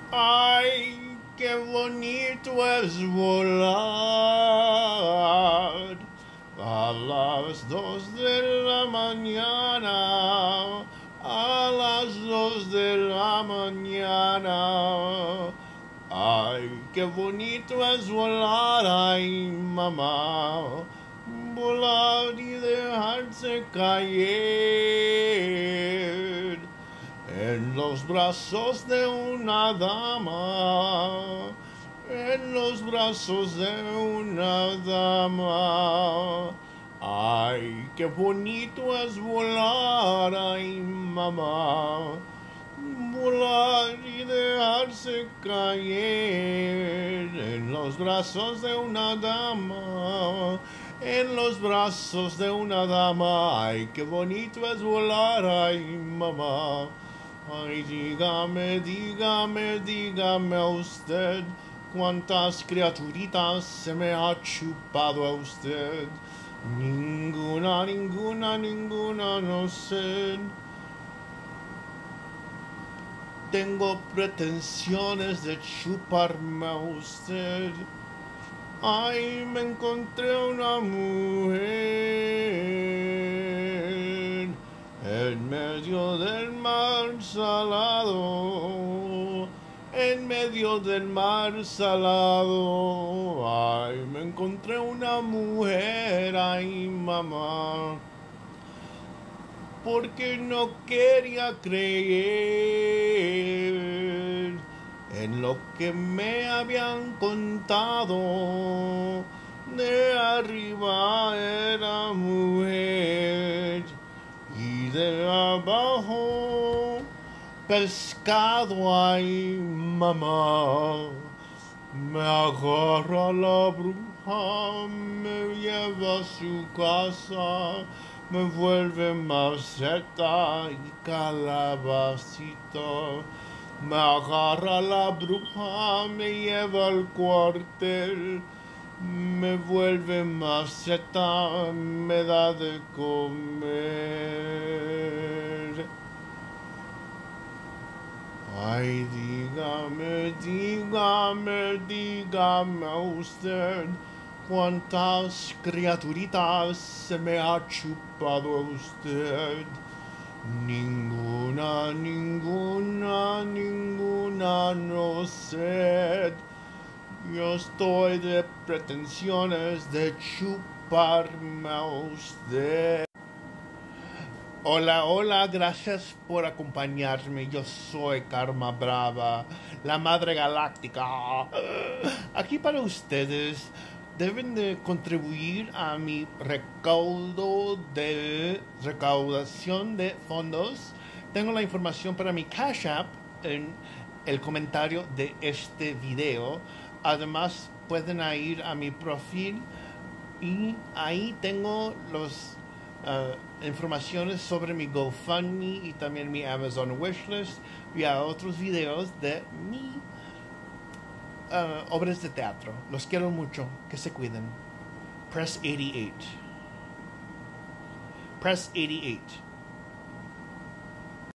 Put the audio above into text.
Ay, qué bonito es volar a las 2 de la mañana, a las 2 de la mañana. Ay, qué bonito es volar, ay, mamá, volar y dejarse caer en los brazos de una dama, en los brazos de una dama. Ay, qué bonito es volar, ay, mamá, volar y dejarse caer en los brazos de una dama, en los brazos de una dama. Ay, qué bonito es volar, ay, mamá. Ay, dígame, dígame, dígame usted, cuántas criaturitas se me ha chupado a usted. Ninguna, ninguna, ninguna, no sé. Tengo pretensiones de chuparme a usted. Ay, me encontré una mujer en medio del mar salado, en medio del mar salado. Ay, me encontré una mujer, ay, mamá, porque no quería creer en lo que me habían contado. De arriba era mujer y de abajo pescado, ay, mamá. Me agarra la bruja, me lleva a su casa, me vuelve maceta y calabacita. Me agarra la bruja, me lleva al cuartel, me vuelve maceta, me da de comer. Ay, dígame, dígame, dígame usted, cuántas criaturitas se me ha chupado usted. Ninguna, ninguna, ninguna, no sé. Yo estoy de pretensiones de chuparme a usted. Hola, hola, gracias por acompañarme. Yo soy Karma Brava, la Madre Galáctica. Aquí para ustedes deben de contribuir a mi recaudación de fondos. Tengo la información para mi Cash App en el comentario de este video. Además, pueden ir a mi perfil y ahí tengo los informaciones sobre mi GoFundMe y también mi Amazon Wishlist y a otros videos de mi obras de teatro. Los quiero mucho. Que se cuiden. Press 88. Press 88.